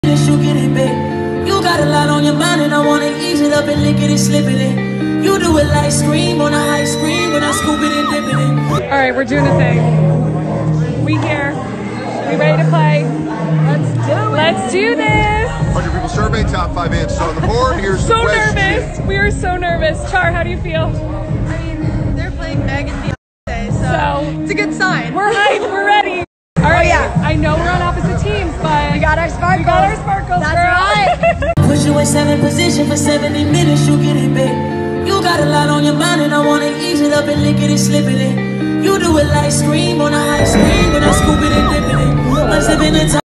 You get it, babe. You got a lot on your mind and I wanna ease it up and lick it and slip it in. You do it like scream on a high screen when I scoop it and dip it in. Alright, we're doing a thing. We here. We ready to play? Let's do it. Let's do this. 100 people survey, top 5 answers on the board. Here's the question. Nervous. We are so nervous. Char, how do you feel? I mean, they're playing Meg and Beyonce, so it's a good sign. We're hyped. We're ready. All right. Yeah. I know we're on opposite teams, but we got our sparkles. That's right. Push you in 7 position for 70 minutes. You get it, babe. You got a lot on your mind and I wanna ease it up and lick it and slip it in. You do it like scream on a high screen when I scoop it and dip it in. I'm sipping the